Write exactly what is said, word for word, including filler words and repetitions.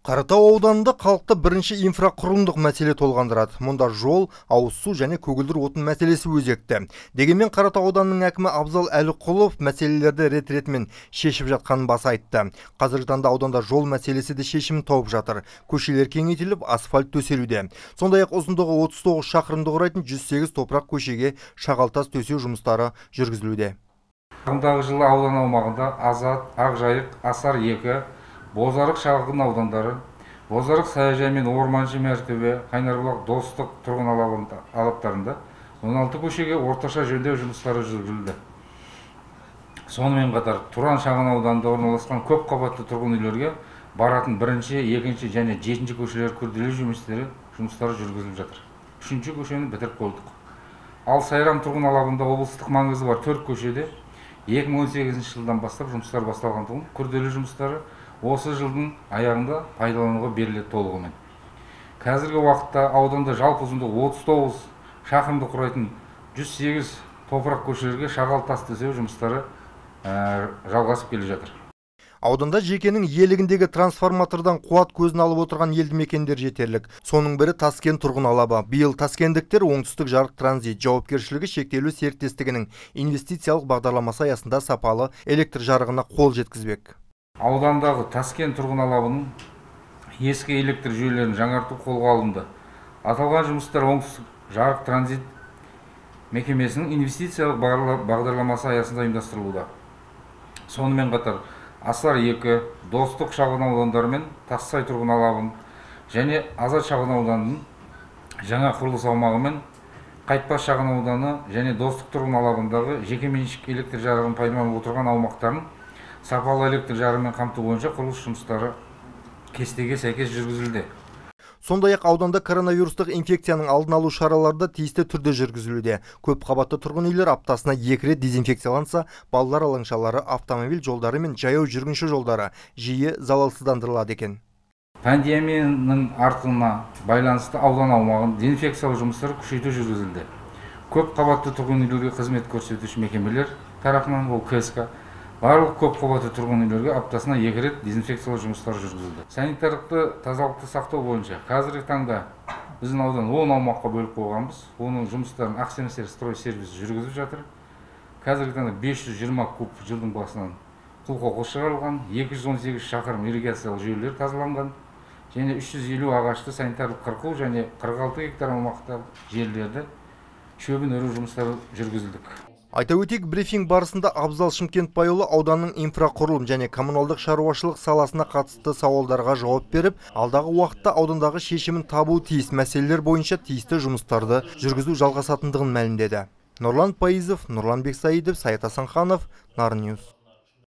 Қаратау ауданында халықты бірінші инфрақұрылымдық мәселе толғандырады. Мұнда жол, ауыз су және көгілдір отын мәселесі өзекті. Дегенмен Қаратау ауданының әкімі Абзал Әліқұлов мәселелерді рет-ретімен шешіп жатқанын баса айтты. Қазіргі таңда ауданда жол мәселесі де шешімін тауып жатыр. Көшелер кеңейтіліп, асфальт төселуде. Сондай-ақ ұзындығы отыз тоғыз шақырымды құрайтын жүз сегіз топырақ көшеге шағалтас төсеу жұмыстары жүргізілуде. Ағымдағы жылы аудан аумағында Азат, Ақжайық, Асар екі, Бозарық шағын аудандары, Бозарық саяжай мен Орманшы Мәртөбе, Қайнарбұлақ достық тұрғын алаптарында он алты көшеге орташа жөндеу жұмыстары жүргізілді. Сонымен қатар Тұран шағын ауданында орналасқан көп қабатты тұрғын үйлерге баратын бірінші, екінші және жетінші көшелер күрделі жұмыстары жұмыстары жүргізіліп жатыр. Үшінші көшені бітіріп болдық. Ал Сайрам тұрғын алабында облыстық маңызы бар төрт көшеде екі мың он сегізінші жылдан бастап жұмыстар басталғандығын, күрделі жұмыстары осы жылдың аяғында пайдалануға беріледі толығымен. Қазіргі уақытта ауданда жалпы ұзындығы отыз тоғыз шақырымды құрайтын жүз сегіз топырақ көшелерге шағал тас төсеу жұмыстары жалғасып келе жатыр. Ауданда жекенің иелігіндегі трансформатордан қуат көзін алып отырған елді мекендер жетерлік. Соның бірі Таскент тұрғын алабы. Биыл таскендіктер оңтүстік жарық транзит жауапкершілігі шектеулі серіктестігінің инвестициялық бағдарламасы аясында сапалы электр жарығына қол жеткізбек. Аудандағы Таскент тұрғын алабының ескі электр жүйелерін жаңарту қолға алынды. Аталған жұмыстар оңтүстік жарық транзит мекемесінің инвестициялық бағдарламасы аясында ұйымдастырылуда. Сонымен қатар Асар екі, Достық шағын аудандары мен Тассай тұрғын алабын және Азат шағын ауданының жаңа құрылыс аумағы мен Қайтпас шағын ауданы және Достық тұрғын алабындағы жекеменшік электр жарығын пайдаланып отырған аумақтарын сапалы электр жарығымен қамту бойынша құрылыс жұмыстары кестеге сәйкес жүргізілді. Сондай-ақ ауданда коронавирустық инфекцияның алдын алу шаралары тиісті түрде жүргізілуде. Көп қабатты тұрғын үйлер аптасына екі рет дезинфекцияланса, балалар алаңшалары, автомобиль жолдары мен жаяу жүргінші жолдары жиі залалсыздандырылады екен. Пандемияның артына байланысты аудан аумағын дезинфекциялау жұмыстары күшейту жүргізілді. Көп қабатты тұрғын үйлерге қызмет көрсетуші мекемелер тарапынан ол КСК барлық көп қабатты тұрғын үйлерге аптасына екі рет дезинфекциялау жұмыстары жүргізілді. Санитарлықты тазалықты сақтау бойынша қазіргі таңда біздің аудан он аумаққа бөліп қойғанбыз. Оның жұмыстарын Ақсемсер строй сервис жүргізіп жатыр. Қазіргі таңда бес жүз жиырма куб жылдың басынан құл қоқыс шығарылған, екі жүз он сегіз шақырым ирригациялық жүйелер тазаланған және үш жүз елу ағашты санитарлық қырқу және қырық алты гектар аумақтағы жерлерді шөбін өру жұмыстары жүргізілдік. Айта өтейік, брифинг барысында Абзал Шымкентбайұлы ауданның инфрақұрылым және коммуналдық шаруашылық саласына қатысты сауалдарға жауап беріп, алдағы уақытта аудандағы шешімін табу тиіс мәселелер бойынша тиісті жұмыстарды жүргізу жалғасатындығын мәлімдеді. Нұрлан Пайызов, Нұрлан Бексаидов, Саят Асанханов, Нарын Ньюс.